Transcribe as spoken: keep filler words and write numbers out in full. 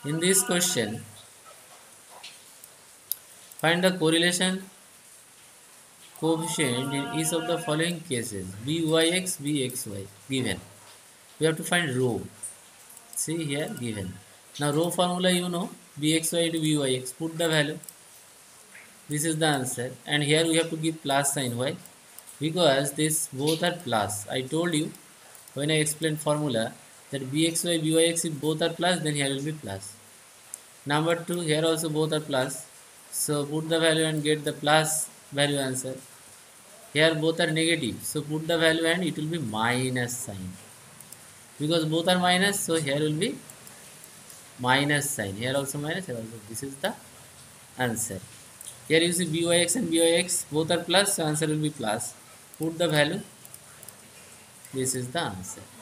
In this question, find the correlation coefficient in each of the following cases: byx, bxy given. We have to find rho. See here given. Now rho formula you know, bxy into byx. Put the value. This is the answer. And here we have to give plus sign. Why? Because this both are plus. I told you when I explained formula that bxy, byx if both are plus, then here will be plus. Number two, here also both are plus. So put the value and get the plus value answer. Here both are negative. So put the value and it will be minus sign. Because both are minus, so here will be minus sign. Here also minus, here also. This is the answer. Here you see byx and byx both are plus, so answer will be plus. Put the value. This is the answer.